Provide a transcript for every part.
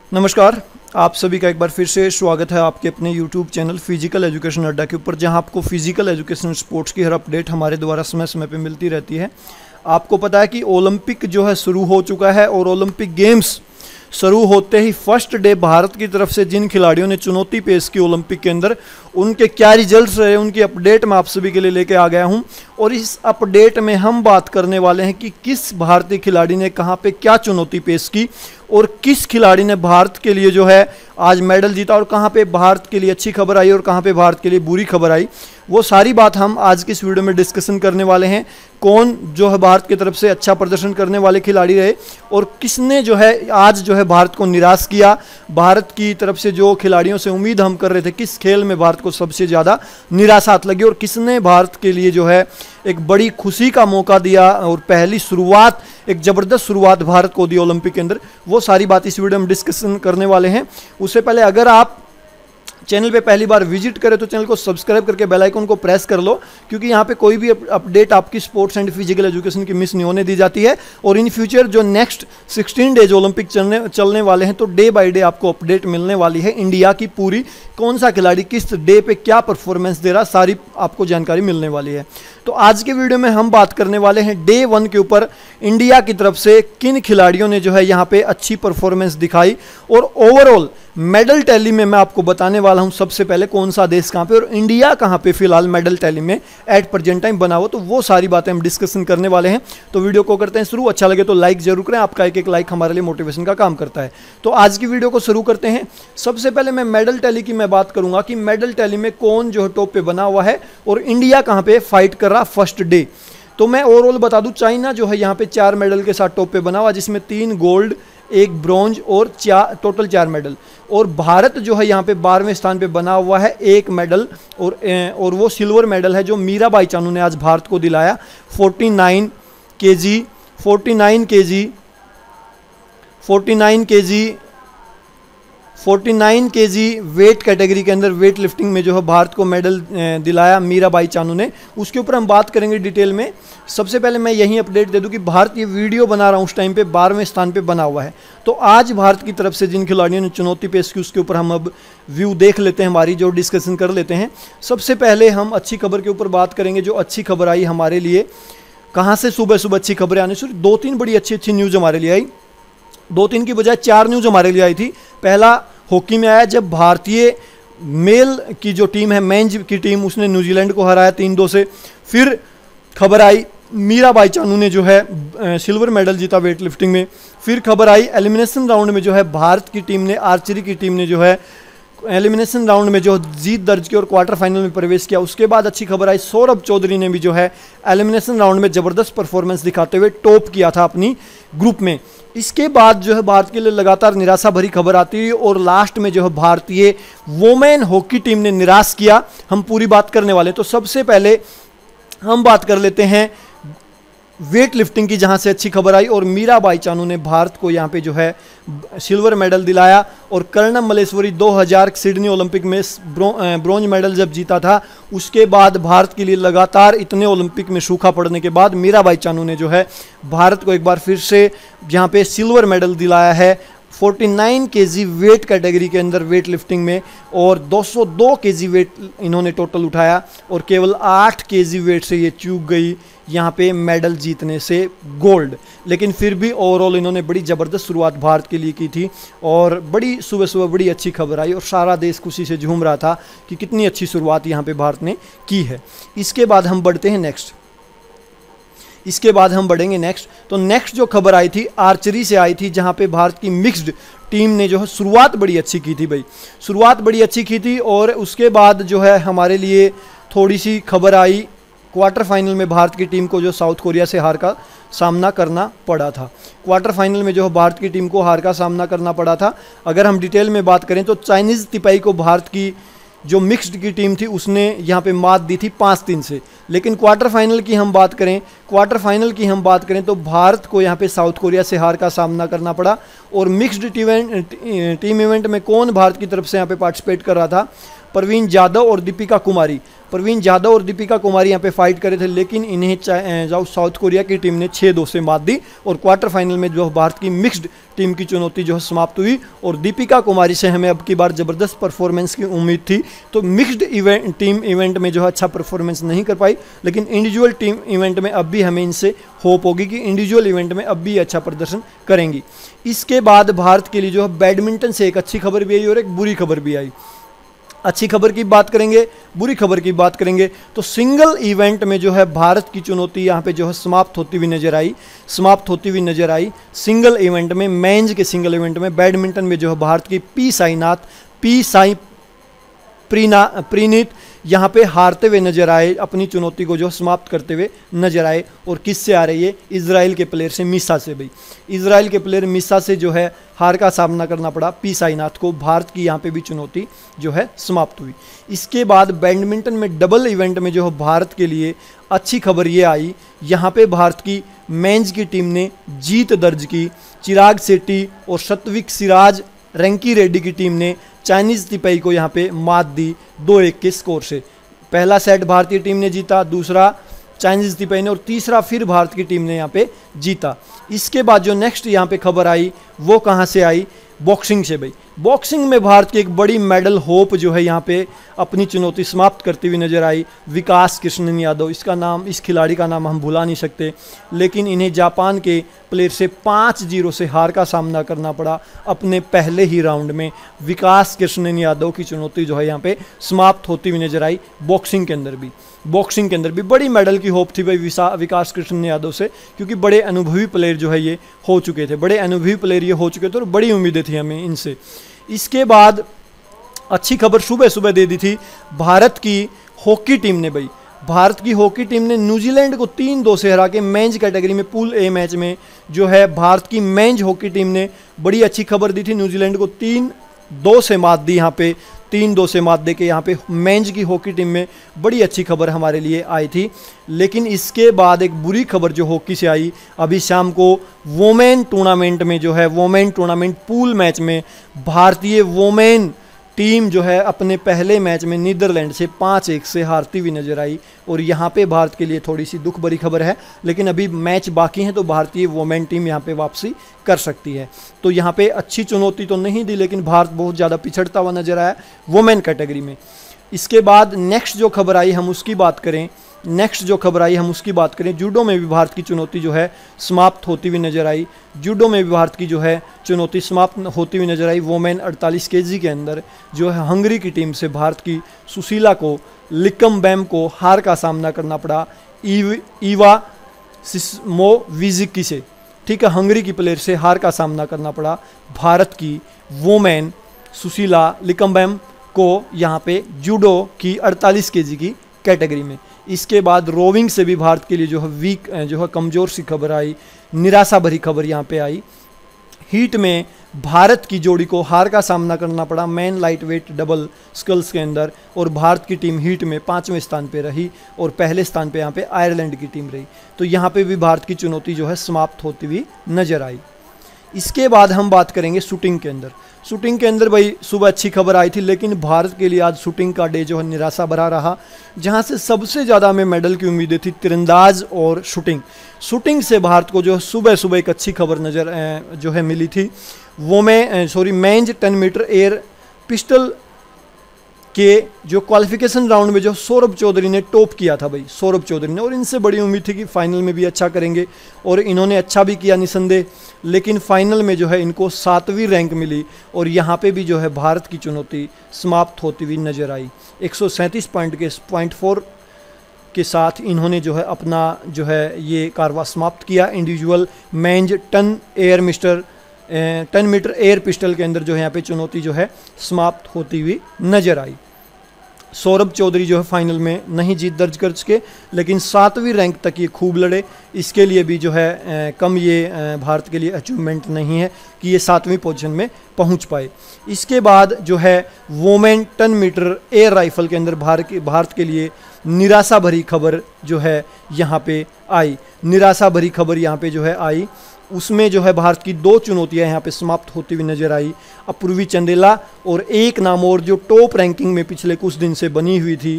नमस्कार। आप सभी का एक बार फिर से स्वागत है आपके अपने YouTube चैनल फिजिकल एजुकेशन अड्डा के ऊपर, जहां आपको फिजिकल एजुकेशन स्पोर्ट्स की हर अपडेट हमारे द्वारा समय समय पे मिलती रहती है। आपको पता है कि ओलंपिक जो है शुरू हो चुका है और ओलंपिक गेम्स शुरू होते ही फर्स्ट डे भारत की तरफ से जिन खिलाड़ियों ने चुनौती पेश की ओलंपिक के अंदर, उनके क्या रिजल्ट्स रहे, उनकी अपडेट मैं आप सभी के लिए लेके आ गया हूं। और इस अपडेट में हम बात करने वाले हैं कि किस भारतीय खिलाड़ी ने कहां पे क्या चुनौती पेश की और किस खिलाड़ी ने भारत के लिए जो है आज मेडल जीता और कहां पे भारत के लिए अच्छी खबर आई और कहां पे भारत के लिए बुरी खबर आई। वो सारी बात हम आज की इस वीडियो में डिस्कशन करने वाले हैं। कौन जो है भारत की तरफ से अच्छा प्रदर्शन करने वाले खिलाड़ी रहे और किसने जो है आज जो है भारत को निराश किया। भारत की तरफ से जो खिलाड़ियों से उम्मीद हम कर रहे थे, किस खेल में भारत को सबसे ज़्यादा निराशात लगी और किसने भारत के लिए जो है एक बड़ी खुशी का मौका दिया और पहली शुरुआत, एक ज़बरदस्त शुरुआत भारत को दी ओलंपिक के अंदर। वो सारी बात इस वीडियो में डिस्कशन करने वाले हैं। उससे पहले अगर आप चैनल पे पहली बार विजिट करें तो चैनल को सब्सक्राइब करके बेल आइकन को प्रेस कर लो, क्योंकि यहाँ पे कोई भी अपडेट आपकी स्पोर्ट्स एंड फिजिकल एजुकेशन की मिस नहीं होने दी जाती है। और इन फ्यूचर जो नेक्स्ट 16 डेज ओलंपिक चलने वाले हैं, तो डे बाय डे आपको अपडेट मिलने वाली है। इंडिया की पूरी कौन सा खिलाड़ी किस डे पे क्या परफॉर्मेंस दे रहा, सारी आपको जानकारी मिलने वाली है। तो आज के वीडियो में हम बात करने वाले हैं डे 1 के ऊपर इंडिया की तरफ से किन खिलाड़ियों ने जो है यहाँ पे अच्छी परफॉर्मेंस दिखाई और ओवरऑल मेडल टैली में मैं आपको बताने वाला हूं सबसे पहले कौन सा देश कहां पे और इंडिया कहां पे फिलहाल मेडल टैली में एट प्रेजेंट टाइम बना हो। तो वो सारी बातें हम डिस्कशन करने वाले हैं। तो वीडियो को करते हैं शुरू। अच्छा लगे तो लाइक जरूर करें, आपका एक एक लाइक हमारे लिए मोटिवेशन का काम करता है। तो आज की वीडियो को शुरू करते हैं। सबसे पहले मैं मेडल टैली की मैं बात करूंगा कि मेडल टैली में कौन जो है टॉप पे बना हुआ है और इंडिया कहां पे फाइट कर रहा फर्स्ट डे। तो मैं ओवरऑल बता दूं, चाइना जो है यहाँ पे 4 मेडल के साथ टॉप पे बना हुआ, जिसमें 3 गोल्ड, 1 ब्रॉन्ज और टोटल 4 मेडल। और भारत जो है यहाँ पे 12वें स्थान पे बना हुआ है, 1 मेडल और वो सिल्वर मेडल है जो मीराबाई चानू ने आज भारत को दिलाया। 49 केजी वेट कैटेगरी के अंदर वेट लिफ्टिंग में जो है भारत को मेडल दिलाया मीराबाई चानू ने। उसके ऊपर हम बात करेंगे डिटेल में। सबसे पहले मैं यही अपडेट दे दूं कि भारत ये वीडियो बना रहा हूं उस टाइम पे 12वें स्थान पे बना हुआ है। तो आज भारत की तरफ से जिन खिलाड़ियों ने चुनौती पेश की उसके ऊपर हम अब व्यू देख लेते हैं, हमारी जो डिस्कशन कर लेते हैं। सबसे पहले हम अच्छी खबर के ऊपर बात करेंगे। जो अच्छी खबर आई हमारे लिए, कहाँ से सुबह सुबह अच्छी खबरें आनी शुरू, 2-3 बड़ी अच्छी न्यूज़ हमारे लिए आई। 2-3 की बजाय 4 न्यूज़ हमारे लिए आई थी। पहला हॉकी में आया, जब भारतीय मेल की जो टीम है, मेंस की टीम, उसने न्यूजीलैंड को हराया 3-2 से। फिर खबर आई मीराबाई चानू ने जो है सिल्वर मेडल जीता वेट लिफ्टिंग में। फिर खबर आई एलिमिनेशन राउंड में जो है भारत की टीम ने, आर्चरी की टीम ने जो है एलिमिनेशन राउंड में जो जीत दर्ज की और क्वार्टर फाइनल में प्रवेश किया। उसके बाद अच्छी खबर आई सौरभ चौधरी ने भी जो है एलिमिनेशन राउंड में ज़बरदस्त परफॉर्मेंस दिखाते हुए टॉप किया था अपनी ग्रुप में। इसके बाद जो है भारत के लिए लगातार निराशा भरी खबर आती है और लास्ट में जो है भारतीय वोमेन हॉकी टीम ने निराश किया। हम पूरी बात करने वाले। तो सबसे पहले हम बात कर लेते हैं वेट लिफ्टिंग की, जहां से अच्छी खबर आई और मीराबाई चानू ने भारत को यहां पे जो है सिल्वर मेडल दिलाया। और कर्णम मल्लेश्वरी 2000 सिडनी ओलंपिक में ब्रॉन्ज मेडल जब जीता था, उसके बाद भारत के लिए लगातार इतने ओलंपिक में सूखा पड़ने के बाद मीराबाई चानू ने जो है भारत को एक बार फिर से यहाँ पे सिल्वर मेडल दिलाया है 49 केजी वेट कैटेगरी के अंदर वेट लिफ्टिंग में। और 202 केजी वेट इन्होंने टोटल उठाया और केवल 8 केजी वेट से ये चूक गई यहाँ पे मेडल जीतने से गोल्ड। लेकिन फिर भी ओवरऑल इन्होंने बड़ी ज़बरदस्त शुरुआत भारत के लिए की थी और बड़ी सुबह सुबह बड़ी अच्छी खबर आई और सारा देश खुशी से झूम रहा था कि कितनी अच्छी शुरुआत यहाँ पे भारत ने की है। इसके बाद हम बढ़ते हैं नेक्स्ट। तो नेक्स्ट जो खबर आई थी आर्चरी से आई थी, जहां पे भारत की मिक्स्ड टीम ने जो है शुरुआत बड़ी अच्छी की थी। शुरुआत बड़ी अच्छी की थी और उसके बाद जो है हमारे लिए थोड़ी सी खबर आई क्वार्टर फाइनल में भारत की टीम को जो साउथ कोरिया से हार का सामना करना पड़ा था। क्वार्टर फाइनल में जो भारत की टीम को हार का सामना करना पड़ा था। अगर हम डिटेल में बात करें तो चाइनीज़ तिपाई को भारत की जो मिक्स्ड की टीम थी उसने यहाँ पे मात दी थी 5-3 से। लेकिन क्वार्टर फाइनल की हम बात करें तो भारत को यहाँ पे साउथ कोरिया से हार का सामना करना पड़ा। और मिक्स्ड टीम इवेंट में कौन भारत की तरफ से यहाँ पे पार्टिसिपेट कर रहा था? प्रवीण जाधव और दीपिका कुमारी। प्रवीण जाधव और दीपिका कुमारी यहाँ पे फाइट करे थे, लेकिन इन्हें साउथ कोरिया की टीम ने 6-2 से मात दी और क्वार्टर फाइनल में जो भारत की मिक्स्ड टीम की चुनौती जो है समाप्त हुई। और दीपिका कुमारी से हमें अब की बार ज़बरदस्त परफॉर्मेंस की उम्मीद थी, तो मिक्स्ड टीम इवेंट में जो है अच्छा परफॉर्मेंस नहीं कर पाई, लेकिन इंडिविजुअल टीम इवेंट में अब भी हमें इनसे होप होगी कि इंडिविजुअल इवेंट में अब भी अच्छा प्रदर्शन करेंगी। इसके बाद भारत के लिए जो है बैडमिंटन से एक अच्छी खबर भी आई और एक बुरी खबर भी आई। अच्छी खबर की बात करेंगे, बुरी खबर की बात करेंगे तो सिंगल इवेंट में जो है भारत की चुनौती यहाँ पे जो है समाप्त होती हुई नजर आई। सिंगल इवेंट में, मेंस के सिंगल इवेंट में बैडमिंटन में जो है भारत की पी साई प्रीनीत यहाँ पे हारते हुए नजर आए, अपनी चुनौती को जो समाप्त करते हुए नजर आए। और किससे आ रही है? इजराइल के प्लेयर से, मिसा से। भाई इजराइल के प्लेयर मिसा से जो है हार का सामना करना पड़ा पी साईनाथ को। भारत की यहाँ पे भी चुनौती जो है समाप्त हुई। इसके बाद बैडमिंटन में डबल इवेंट में जो है भारत के लिए अच्छी खबर ये आई, यहाँ पे भारत की मेंस की टीम ने जीत दर्ज की। चिराग शेट्टी और सत्विक सिराज रंकी रेड्डी की टीम ने चाइनीज तिपेई को यहाँ पे मात दी 2-1 के स्कोर से। पहला सेट भारतीय टीम ने जीता, दूसरा चाइनीज तिपेई ने, और तीसरा फिर भारत की टीम ने यहाँ पे जीता। इसके बाद जो नेक्स्ट यहाँ पे खबर आई वो कहाँ से आई? बॉक्सिंग से। भाई बॉक्सिंग में भारत की एक बड़ी मेडल होप जो है यहाँ पे अपनी चुनौती समाप्त करती हुई नजर आई। विकास कृष्णन यादव, इस खिलाड़ी का नाम हम भुला नहीं सकते, लेकिन इन्हें जापान के प्लेयर से 5-0 से हार का सामना करना पड़ा अपने पहले ही राउंड में। विकास कृष्णन यादव की चुनौती जो है यहाँ पे समाप्त होती हुई नजर आई। बॉक्सिंग के अंदर भी बड़ी मेडल की होप थी भाई विकास कृष्णन यादव से, क्योंकि बड़े अनुभवी प्लेयर जो है ये हो चुके थे, और बड़ी उम्मीदें थी हमें इनसे। इसके बाद अच्छी खबर सुबह सुबह दे दी थी भारत की हॉकी टीम ने न्यूजीलैंड को 3-2 से हरा के मेंस कैटेगरी में पूल ए मैच में जो है भारत की मेंस हॉकी टीम ने बड़ी अच्छी खबर दी थी। न्यूजीलैंड को 3-2 से मात दी, यहाँ पे 3-2 से मात दे के यहाँ पे मेंस की हॉकी टीम में बड़ी अच्छी खबर हमारे लिए आई थी। लेकिन इसके बाद एक बुरी खबर जो हॉकी से आई, अभी शाम को वोमेन टूर्नामेंट पूल मैच में भारतीय वोमेन टीम जो है अपने पहले मैच में नीदरलैंड से 5-1 से हारती हुई नजर आई। और यहाँ पे भारत के लिए थोड़ी सी दुख भरी खबर है, लेकिन अभी मैच बाकी हैं तो भारतीय वोमेन टीम यहाँ पे वापसी कर सकती है। तो यहाँ पे अच्छी चुनौती तो नहीं दी, लेकिन भारत बहुत ज़्यादा पिछड़ता हुआ नजर आया वोमेन कैटेगरी में। इसके बाद नेक्स्ट जो खबर आई हम उसकी बात करें, जूडो में भी भारत की चुनौती जो है समाप्त होती हुई नजर आई। वोमेन 48 केजी के अंदर जो है हंगरी की टीम से भारत की सुशीला को लिकमबैम को हार का सामना करना पड़ा ईवा सिस्मोविजिकी से। ठीक है, हंगरी की प्लेयर से हार का सामना करना पड़ा भारत की वोमेन सुशीला लिकमबैम को यहाँ पे जूडो की 48 केजी की कैटेगरी में। इसके बाद रोविंग से भी भारत के लिए जो है कमज़ोर सी खबर आई, निराशा भरी खबर यहाँ पे आई। हीट में भारत की जोड़ी को हार का सामना करना पड़ा man lightweight double sculls के अंदर, और भारत की टीम हीट में 5वें स्थान पे रही और पहले स्थान पे यहाँ पे आयरलैंड की टीम रही। तो यहाँ पे भी भारत की चुनौती जो है समाप्त होती हुई नजर आई। इसके बाद हम बात करेंगे शूटिंग के अंदर भाई सुबह अच्छी खबर आई थी, लेकिन भारत के लिए आज शूटिंग का डे जो है निराशा भरा रहा, जहां से सबसे ज़्यादा हमें मेडल की उम्मीदें थी तीरंदाज और शूटिंग से भारत को जो सुबह सुबह एक अच्छी खबर जो है मिली थी। मेंस 10 मीटर एयर पिस्टल के जो क्वालिफिकेशन राउंड में जो सौरभ चौधरी ने टॉप किया था भाई, और इनसे बड़ी उम्मीद थी कि फाइनल में भी अच्छा करेंगे, और इन्होंने अच्छा भी किया निसंदेह, लेकिन फाइनल में जो है इनको 7वीं रैंक मिली, और यहाँ पे भी जो है भारत की चुनौती समाप्त होती हुई नजर आई। 137 पॉइंट 4 के साथ इन्होंने जो है अपना जो है ये कारवा समाप्त किया। Individual men's 10 metre air pistol के अंदर जो है यहाँ पे चुनौती जो है समाप्त होती हुई नजर आई। सौरभ चौधरी जो है फाइनल में नहीं जीत दर्ज कर सके, लेकिन 7वीं रैंक तक ये खूब लड़े। इसके लिए भी जो है कम ये भारत के लिए अचीवमेंट नहीं है कि ये 7वीं पोजीशन में पहुंच पाए। इसके बाद जो है वोमेन 10 मीटर एयर राइफल के अंदर भारत के लिए निराशा भरी खबर जो है यहाँ पे आई। उसमें जो है भारत की 2 चुनौतियां यहाँ पे समाप्त होती हुई नजर आई। अपूर्वी चंदेला और एक नाम और जो टॉप रैंकिंग में पिछले कुछ दिन से बनी हुई थी,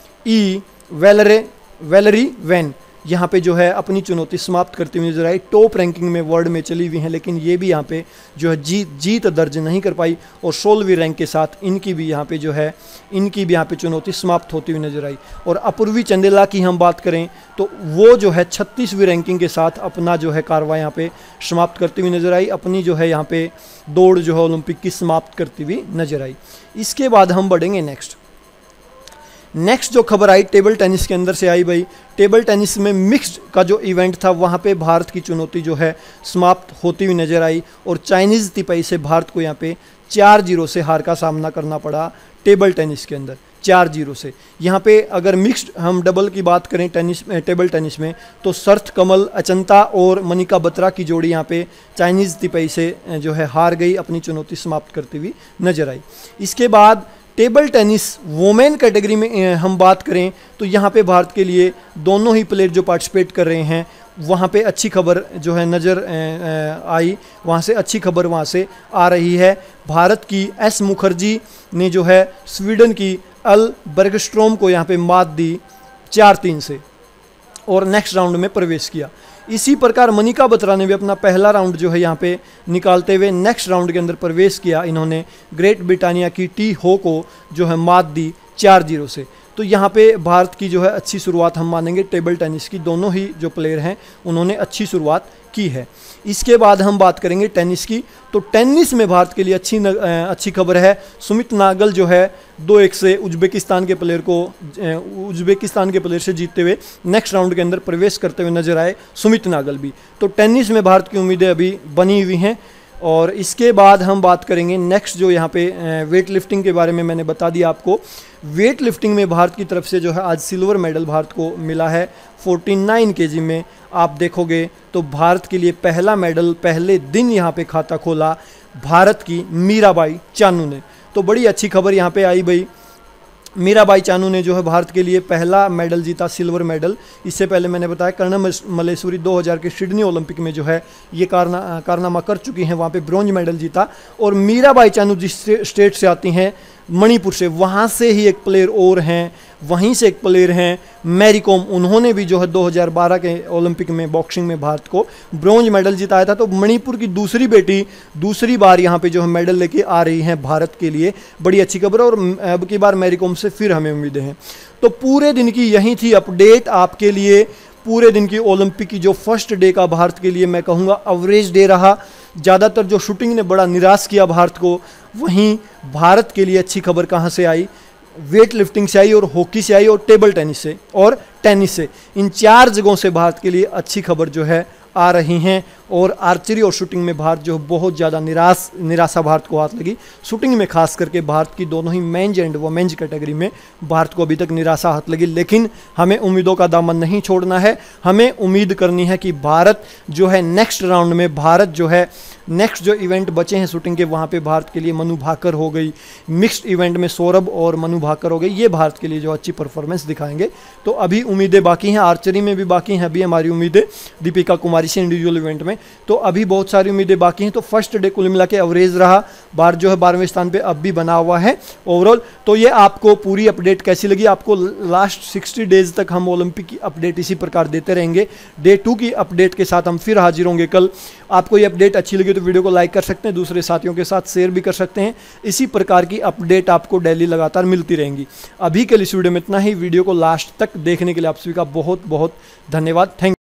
वैलेरी वैन, यहाँ पे जो है अपनी चुनौती समाप्त करती हुई नजर आई। टॉप रैंकिंग में वर्ल्ड में चली हुई हैं, लेकिन ये भी यहाँ पे जो है जीत दर्ज नहीं कर पाई और 16वीं रैंक के साथ इनकी भी यहाँ पे चुनौती समाप्त होती हुई नजर आई। और अपूर्वी चंदेला की हम बात करें तो वो जो है 36वीं रैंकिंग के साथ अपना जो है कारवा यहाँ पे समाप्त करती हुई नजर आई, अपनी जो है यहाँ पे दौड़ जो है ओलंपिक की समाप्त करती हुई नजर आई। इसके बाद हम बढ़ेंगे नेक्स्ट जो खबर आई टेबल टेनिस के अंदर से आई भाई। टेबल टेनिस में मिक्स्ड का जो इवेंट था वहाँ पे भारत की चुनौती जो है समाप्त होती हुई नजर आई और चाइनीज़ तिपाई से भारत को यहाँ पे 4-0 से हार का सामना करना पड़ा टेबल टेनिस के अंदर, 4-0 से। यहाँ पे अगर मिक्स्ड हम डबल की बात करें टेबल टेनिस में तो सर्थ कमल अचंता और मनिका बत्रा की जोड़ी यहाँ पे चाइनीज़ तिपाई से जो है हार गई, अपनी चुनौती समाप्त करती हुई नजर आई। इसके बाद टेबल टेनिस वोमेन कैटेगरी में हम बात करें तो यहाँ पे भारत के लिए दोनों ही प्लेयर जो पार्टिसिपेट कर रहे हैं वहाँ पे अच्छी खबर जो है नज़र आई, वहाँ से अच्छी खबर वहाँ से आ रही है। भारत की एस मुखर्जी ने जो है स्वीडन की अल बर्गस्ट्रोम को यहाँ पे मात दी 4-3 से और नेक्स्ट राउंड में प्रवेश किया। इसी प्रकार मनिका बत्रा ने भी अपना पहला राउंड जो है यहाँ पे निकालते हुए नेक्स्ट राउंड के अंदर प्रवेश किया। इन्होंने ग्रेट ब्रिटानिया की टी हो को जो है मात दी 4-0 से। तो यहाँ पे भारत की जो है अच्छी शुरुआत हम मानेंगे, टेबल टेनिस की दोनों ही जो प्लेयर हैं उन्होंने अच्छी शुरुआत की है। इसके बाद हम बात करेंगे टेनिस की, तो टेनिस में भारत के लिए अच्छी खबर है। सुमित नागल जो है 2-1 से उज्बेकिस्तान के प्लेयर से जीतते हुए नेक्स्ट राउंड के अंदर प्रवेश करते हुए नजर आए सुमित नागल भी। तो टेनिस में भारत की उम्मीदें अभी बनी हुई हैं। और इसके बाद हम बात करेंगे नेक्स्ट जो यहाँ पे वेट लिफ्टिंग के बारे में मैंने बता दिया आपको। वेट लिफ्टिंग में भारत की तरफ से जो है आज सिल्वर मेडल भारत को मिला है 49 kg में। आप देखोगे तो भारत के लिए पहला मेडल पहले दिन यहाँ पे खाता खोला भारत की मीराबाई चानू ने। तो बड़ी अच्छी खबर यहाँ पे आई भाई। मीराबाई चानू ने जो है भारत के लिए पहला मेडल जीता, सिल्वर मेडल। इससे पहले मैंने बताया कर्णम मल्लेश्वरी 2000 के सिडनी ओलंपिक में जो है ये कारनामा कर चुकी हैं, वहाँ पे ब्रॉन्ज मेडल जीता। और मीराबाई चानू जिस स्टेट से आती हैं मणिपुर से, वहाँ से ही एक प्लेयर और हैं, वहीं से एक प्लेयर हैं मैरी कॉम, उन्होंने भी जो है 2012 के ओलंपिक में बॉक्सिंग में भारत को ब्रॉन्ज मेडल जिताया था। तो मणिपुर की दूसरी बेटी दूसरी बार यहाँ पे जो है मेडल लेके आ रही हैं भारत के लिए, बड़ी अच्छी खबर है। और अब की बार मैरी कॉम से फिर हमें उम्मीदें हैं। तो पूरे दिन की यही थी अपडेट आपके लिए। पूरे दिन की ओलंपिक की जो फर्स्ट डे का भारत के लिए मैं कहूँगा एवरेज डे रहा। ज़्यादातर जो शूटिंग ने बड़ा निराश किया भारत को, वहीं भारत के लिए अच्छी खबर कहाँ से आई, वेट लिफ्टिंग से आई और हॉकी से आई और टेबल टेनिस से और टेनिस से। इन 4 जगहों से भारत के लिए अच्छी खबर जो है आ रही हैं। और आर्चरी और शूटिंग में भारत जो बहुत ज़्यादा निराशा भारत को हाथ लगी। शूटिंग में खास करके भारत की दोनों ही मेंज एंड वोमेंज कैटेगरी में भारत को अभी तक निराशा हाथ लगी। लेकिन हमें उम्मीदों का दामन नहीं छोड़ना है, हमें उम्मीद करनी है कि भारत जो है नेक्स्ट राउंड में, भारत जो है नेक्स्ट जो इवेंट बचे हैं शूटिंग के, वहाँ पे भारत के लिए मनु भाकर हो गई, मिक्स्ड इवेंट में सौरभ और मनु भाकर हो गई, ये भारत के लिए जो अच्छी परफॉर्मेंस दिखाएंगे। तो अभी उम्मीदें बाकी हैं, आर्चरी में भी बाकी हैं अभी हमारी उम्मीदें दीपिका कुमारी से इंडिविजुअल इवेंट में। तो अभी बहुत सारी उम्मीदें बाकी हैं। तो फर्स्ट डे कुल मिला के एवरेज रहा, भारत जो है 12वें स्थान पे अब भी बना हुआ है ओवरऑल। तो ये आपको पूरी अपडेट कैसी लगी? आपको लास्ट 60 डेज तक हम ओलंपिक की अपडेट इसी प्रकार देते रहेंगे। डे 2 की अपडेट के साथ हम फिर हाजिर होंगे कल। आपको ये अपडेट अच्छी लगी तो वीडियो को लाइक कर सकते हैं, दूसरे साथियों के साथ शेयर भी कर सकते हैं। इसी प्रकार की अपडेट आपको डेली लगातार मिलती रहेंगी। अभी के लिए इस वीडियो में इतना ही। वीडियो को लास्ट तक देखने के लिए आप सभी का बहुत बहुत धन्यवाद। थैंक